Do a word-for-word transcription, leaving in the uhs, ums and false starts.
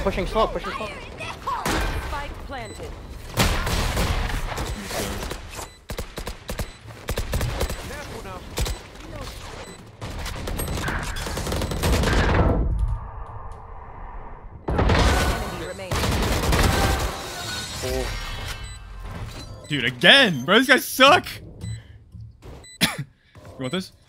pushing slow, pushing slow. Spike planted. Dude, again! Bro, these guys suck! You want this?